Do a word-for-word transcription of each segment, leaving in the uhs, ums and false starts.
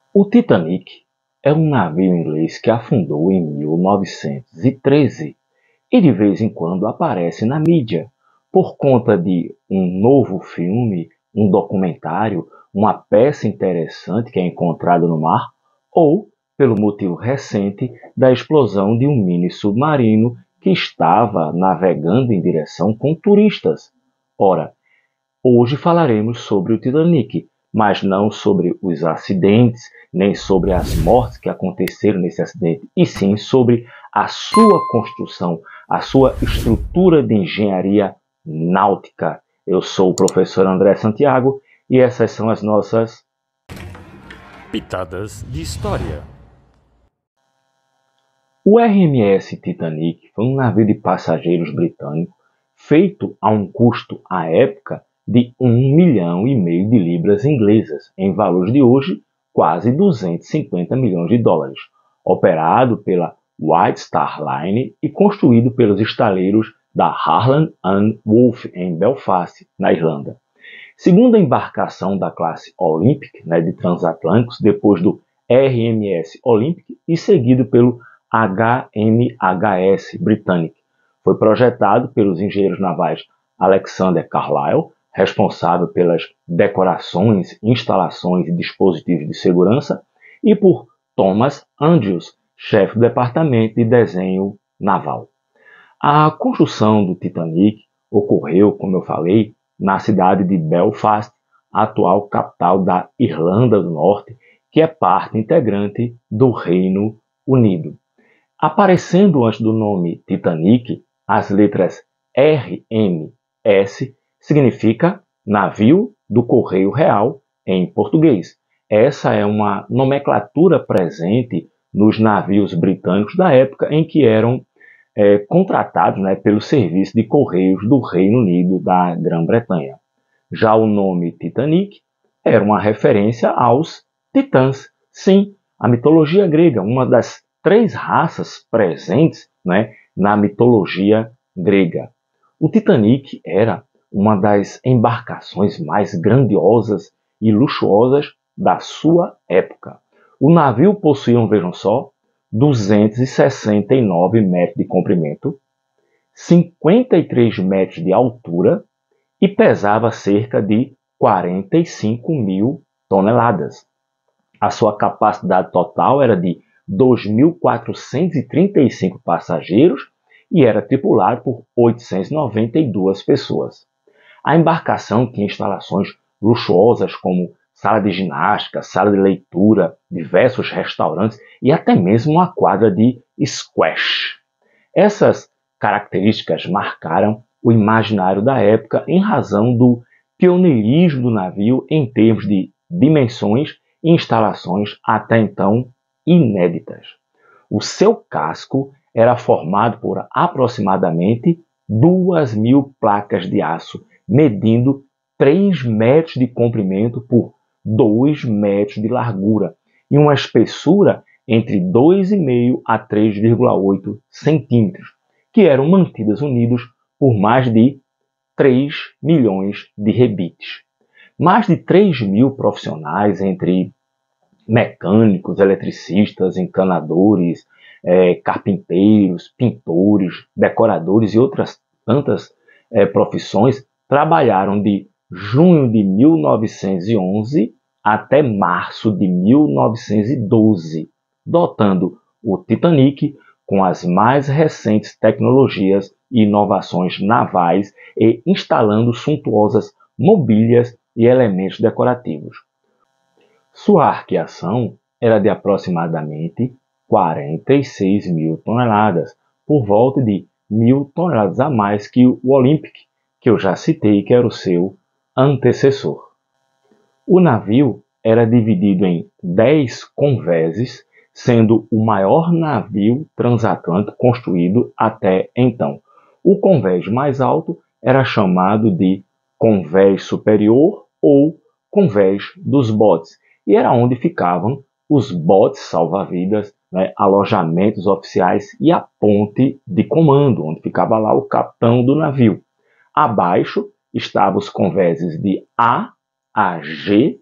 O Titanic é um navio inglês que afundou em mil novecentos e treze e de vez em quando aparece na mídia por conta de um novo filme, um documentário, uma peça interessante que é encontrada no mar ou pelo motivo recente da explosão de um mini submarino que estava navegando em direção com turistas. Ora, hoje falaremos sobre o Titanic, mas não sobre os acidentes, nem sobre as mortes que aconteceram nesse acidente, e sim sobre a sua construção, a sua estrutura de engenharia náutica. Eu sou o professor André Santiago e essas são as nossas Pitadas de História. O R M S Titanic foi um navio de passageiros britânico feito a um custo à época de um milhão e meio de libras inglesas, em valores de hoje quase duzentos e cinquenta milhões de dólares, operado pela White Star Line e construído pelos estaleiros da Harland and Wolff em Belfast, na Irlanda. Segunda embarcação da classe Olympic, né, de transatlânticos, depois do R M S Olympic e seguido pelo H M H S Britannic. Foi projetado pelos engenheiros navais Alexander Carlisle, responsável pelas decorações, instalações e dispositivos de segurança, e por Thomas Andrews, chefe do departamento de desenho naval. A construção do Titanic ocorreu, como eu falei, na cidade de Belfast, atual capital da Irlanda do Norte, que é parte integrante do Reino Unido. Aparecendo antes do nome Titanic, as letras R M S significa Navio do Correio Real em português. Essa é uma nomenclatura presente nos navios britânicos da época em que eram é, contratados, né, pelo Serviço de Correios do Reino Unido da Grã-Bretanha. Já o nome Titanic era uma referência aos titãs. Sim, a mitologia grega, uma das três raças presentes, né, na mitologia grega. O Titanic era uma das embarcações mais grandiosas e luxuosas da sua época. O navio possuía, vejam só, duzentos e sessenta e nove metros de comprimento, cinquenta e três metros de altura e pesava cerca de quarenta e cinco mil toneladas. A sua capacidade total era de dois mil quatrocentos e trinta e cinco passageiros e era tripulado por oitocentas e noventa e duas pessoas. A embarcação tinha instalações luxuosas como sala de ginástica, sala de leitura, diversos restaurantes e até mesmo uma quadra de squash. Essas características marcaram o imaginário da época em razão do pioneirismo do navio em termos de dimensões e instalações até então inéditas. O seu casco era formado por aproximadamente duas mil placas de aço, medindo três metros de comprimento por dois metros de largura e uma espessura entre dois vírgula cinco a três vírgula oito centímetros, que eram mantidas unidas por mais de três milhões de rebites. Mais de três mil profissionais, entre mecânicos, eletricistas, encanadores, é, carpinteiros, pintores, decoradores e outras tantas é, profissões, trabalharam de junho de mil novecentos e onze até março de mil novecentos e doze, dotando o Titanic com as mais recentes tecnologias e inovações navais e instalando suntuosas mobílias e elementos decorativos. Sua arqueação era de aproximadamente quarenta e seis mil toneladas, por volta de mil toneladas a mais que o Olympic, que eu já citei que era o seu antecessor. O navio era dividido em dez convéses, sendo o maior navio transatlântico construído até então. O convés mais alto era chamado de convés superior ou convés dos botes, e era onde ficavam os botes salva-vidas, né, alojamentos oficiais e a ponte de comando, onde ficava lá o capitão do navio. Abaixo estavam os convéses de A a G,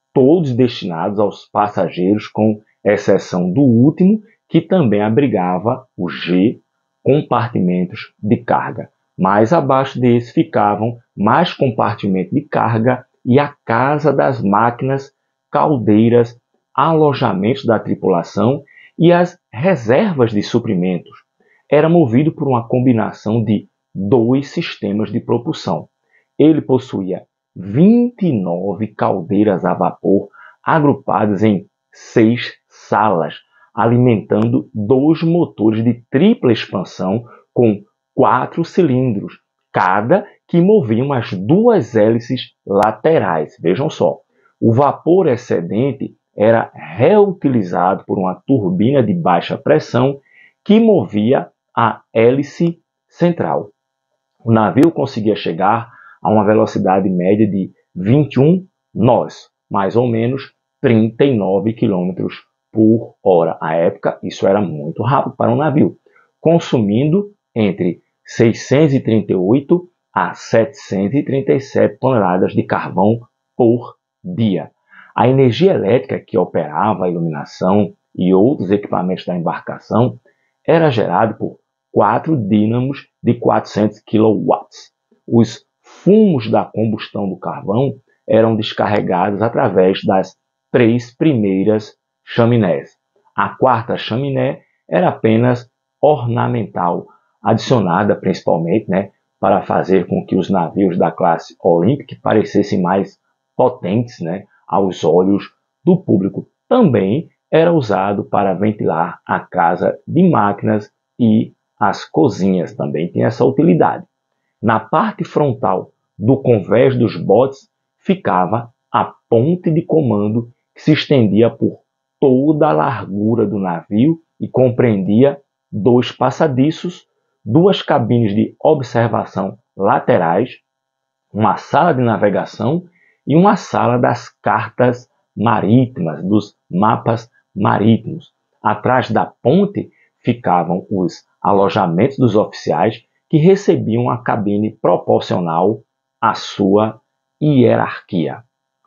todos destinados aos passageiros, com exceção do último, que também abrigava o G, compartimentos de carga. Mais abaixo desse ficavam mais compartimentos de carga e a casa das máquinas, caldeiras, alojamentos da tripulação e as reservas de suprimentos. Era movido por uma combinação de dois sistemas de propulsão. Ele possuía vinte e nove caldeiras a vapor agrupadas em seis salas, alimentando dois motores de tripla expansão com quatro cilindros, cada que moviam as duas hélices laterais. Vejam só, o vapor excedente era reutilizado por uma turbina de baixa pressão que movia a hélice central. O navio conseguia chegar a uma velocidade média de vinte e um nós, mais ou menos trinta e nove quilômetros por hora. À época, isso era muito rápido para um navio, consumindo entre seiscentos e trinta e oito a setecentos e trinta e sete toneladas de carvão por dia. A energia elétrica que operava a iluminação e outros equipamentos da embarcação era gerada por quatro dínamos de quatrocentos quilowatts. Os fumos da combustão do carvão eram descarregados através das três primeiras chaminés. A quarta chaminé era apenas ornamental, adicionada principalmente, né, para fazer com que os navios da classe Olympic parecessem mais potentes, né, aos olhos do público. Também era usado para ventilar a casa de máquinas e as cozinhas, também tem essa utilidade. Na parte frontal do convés dos botes ficava a ponte de comando que se estendia por toda a largura do navio e compreendia dois passadiços, duas cabines de observação laterais, uma sala de navegação e uma sala das cartas marítimas, dos mapas marítimos. Atrás da ponte ficavam os alojamentos dos oficiais que recebiam a cabine proporcional à sua hierarquia.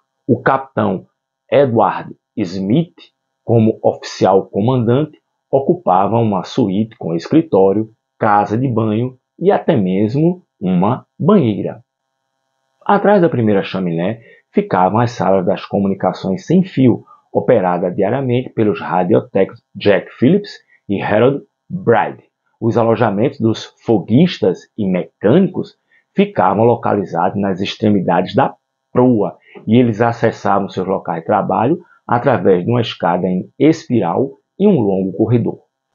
O capitão Edward Smith, como oficial comandante, ocupava uma suíte com escritório, casa de banho e até mesmo uma banheira. Atrás da primeira chaminé ficavam as salas das comunicações sem fio, operada diariamente pelos radiotécnicos Jack Phillips e Harold Bride. Os alojamentos dos foguistas e mecânicos ficavam localizados nas extremidades da proa e eles acessavam seus locais de trabalho através de uma escada em espiral e um longo corredor.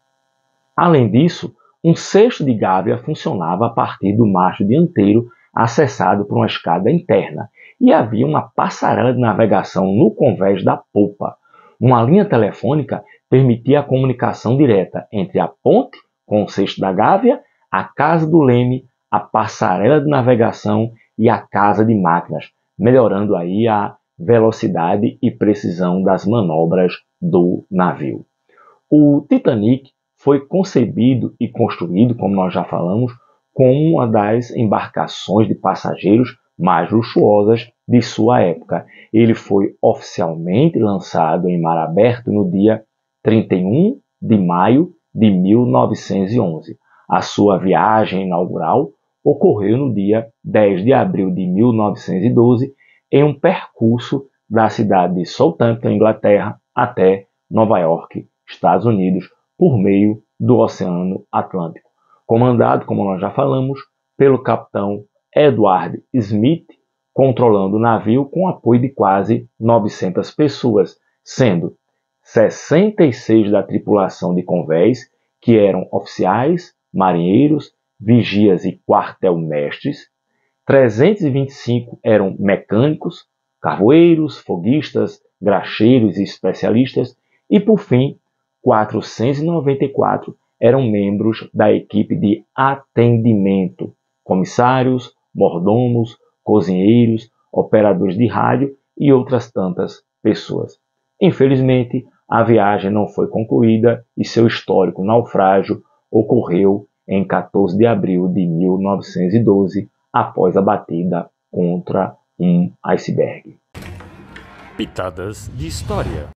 Além disso, um cesto de gávea funcionava a partir do mastro dianteiro acessado por uma escada interna e havia uma passarela de navegação no convés da popa. Uma linha telefônica permitia a comunicação direta entre a ponte com o cesto da gávea, a casa do leme, a passarela de navegação e a casa de máquinas, melhorando aí a velocidade e precisão das manobras do navio. O Titanic foi concebido e construído, como nós já falamos, como uma das embarcações de passageiros mais luxuosas de sua época. Ele foi oficialmente lançado em mar aberto no dia trinta e um de maio de mil novecentos e onze. A sua viagem inaugural ocorreu no dia dez de abril de mil novecentos e doze em um percurso da cidade de Southampton, Inglaterra, até Nova York, Estados Unidos, por meio do Oceano Atlântico. Comandado, como nós já falamos, pelo capitão Edward Smith, controlando o navio com apoio de quase novecentas pessoas, sendo sessenta e seis da tripulação de convés, que eram oficiais, marinheiros, vigias e quartel-mestres, trezentos e vinte e cinco eram mecânicos, carvoeiros, foguistas, graxeiros e especialistas, e por fim, quatrocentos e noventa e quatro eram membros da equipe de atendimento, comissários, mordomos, cozinheiros, operadores de rádio e outras tantas pessoas. Infelizmente, a viagem não foi concluída e seu histórico naufrágio ocorreu em quatorze de abril de mil novecentos e doze, após a batida contra um iceberg. Pitadas de História.